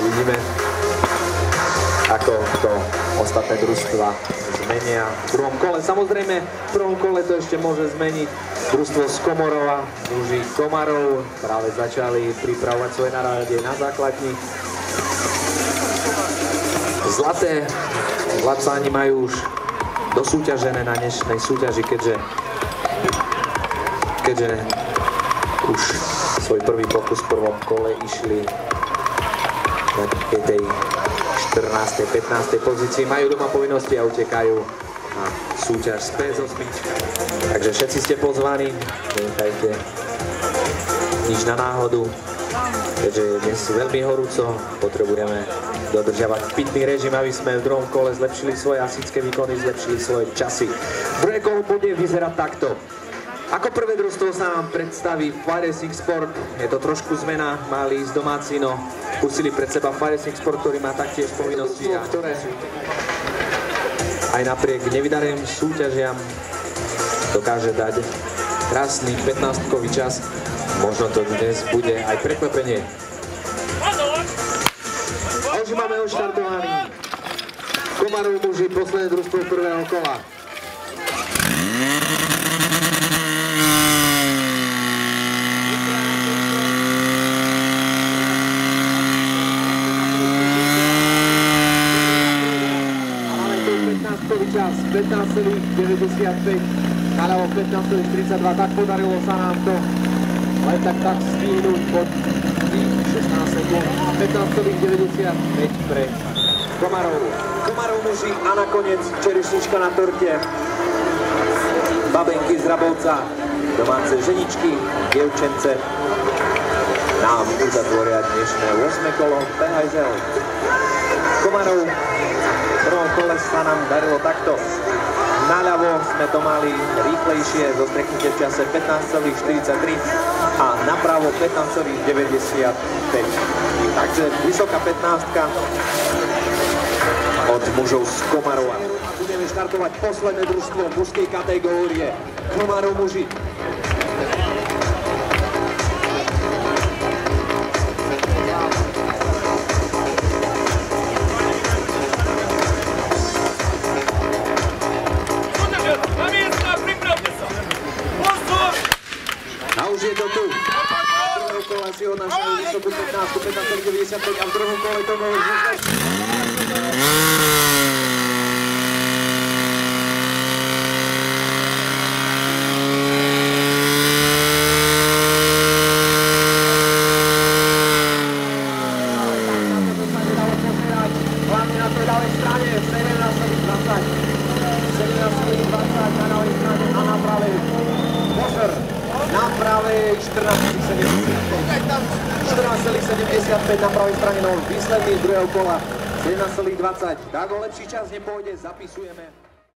Uvidíme, ako to ostatné družstva zmenia v druhom kole. Samozrejme, v prvom kole to ešte môže zmeniť družstvo z Komorova, muži Komarov. Práve začali pripravovať svoje naradie na základni. Zlaté Lapsáni majú už dosúťažené na dnešnej súťaži, keďže už svoj prvý pokus v prvom kole išli na tej 14. 15. pozícii. Majú doma povinnosti a utekajú na súťaž z P8. Takže všetci ste pozvaní, nenechajte nič na náhodu, keďže dnes sú veľmi horúco, potrebujeme dodržiavať pitný režim, aby sme v druhom kole zlepšili svoje asické výkony, zlepšili svoje časy. Druhé kolo bude vyzerať takto. Ako prvé družstvo sa nám predstaví Fire Racing Sport. Je to trošku zmena, mali ísť domáci, no pustili pred seba Fire Racing Sport, ktorý má taktiež povinnosti a ktoré aj napriek nevydaným súťažiam dokáže dať krásny 15-kový čas. Možno to dnes bude aj prekvapenie. A už máme oštartovaný Komarov muži, posledné družstvo prvého kola. Čas 15,95, naľavo 15,32, tak podarilo sa nám to len tak stihnúť pod 16 sekúnd, 15,95 pre Komarov. Komarov muži a nakoniec čerešnička na torte, babenky z Rabovca, domáce ženičky, dievčence nám uzatvoria dnešné 8. kolo PHSL. Komarov v prvom kole sa nám darilo takto. Naľavo sme to mali rýchlejšie, zostreknutie v čase 15,43 a napravo 15,95. Takže vysoká 15 od mužov z Komarova. Budeme štartovať posledné družstvo mužskej kategórie. Komarov muži. A už je to tu. V prvnom kole si odnášajú vysokú 15,95 a v druhom kole to môže znižiť. Hlavne na tej ľavej strane 17,20 na ľavej strane a na pravej Božer. Na pravej 14,75 na pravej strane, no výsledný druhého kola 17,20. Tak o lepší čas nepôjde, zapisujeme.